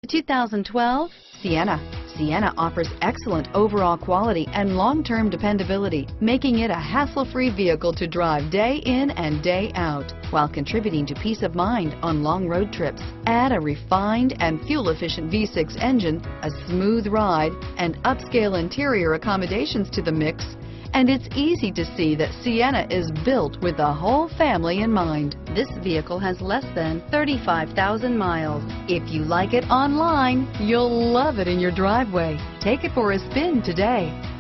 2012 Sienna. Sienna offers excellent overall quality and long-term dependability, making it a hassle-free vehicle to drive day in and day out, while contributing to peace of mind on long road trips. Add a refined and fuel-efficient V6 engine, a smooth ride, and upscale interior accommodations to the mix, and it's easy to see that Sienna is built with the whole family in mind. This vehicle has less than 35,000 miles. If you like it online, you'll love it in your driveway. Take it for a spin today.